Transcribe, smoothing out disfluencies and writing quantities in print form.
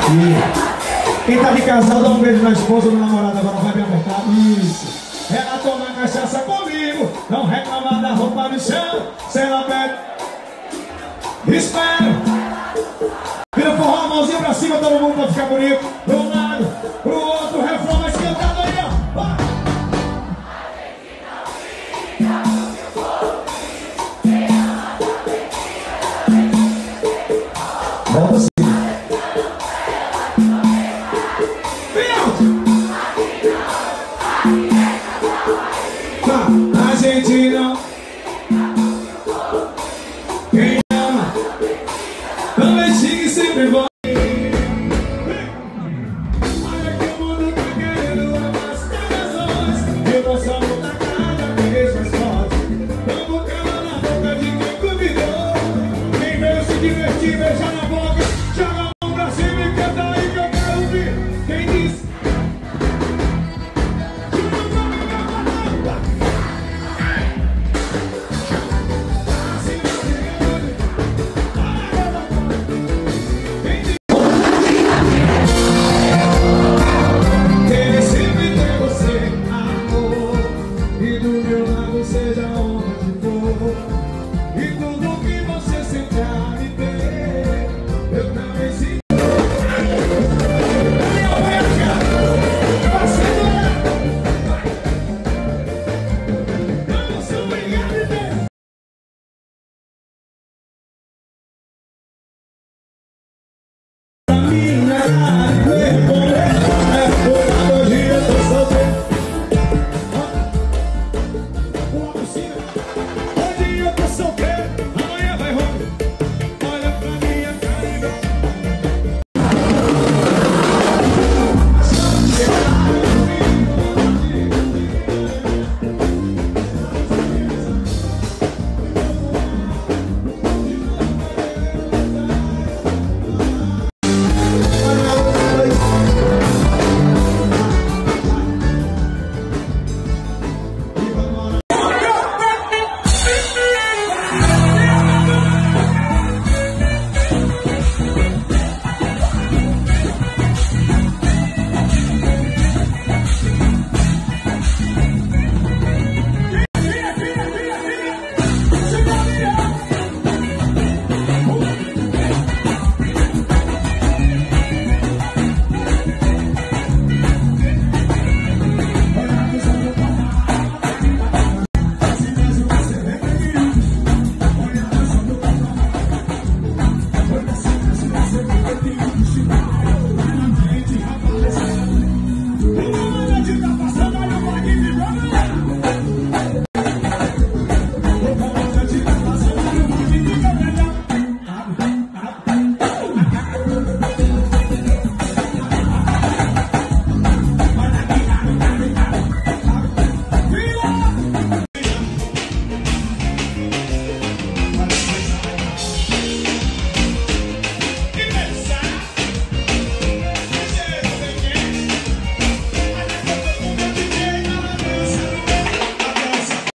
Quem tá de casal, dá um beijo na esposa ou na namorada, agora vai bem apertado. Isso. Ela toma cachaça comigo, não reclama da roupa no chão. Se ela pede, espero. Vira forró, mãozinha pra cima, todo mundo pra ficar bonito. Pro lado, pro outro, refrão mais cantado aí, ó. Vai. Volta assim. A gente não. Quem ama também chega e sempre vai. Olha que o mundo tá querendo abastar as horas. E nosso amor tá cada vez mais forte. Vamos calar na boca de quem convidou. Quem veio se divertir, beija na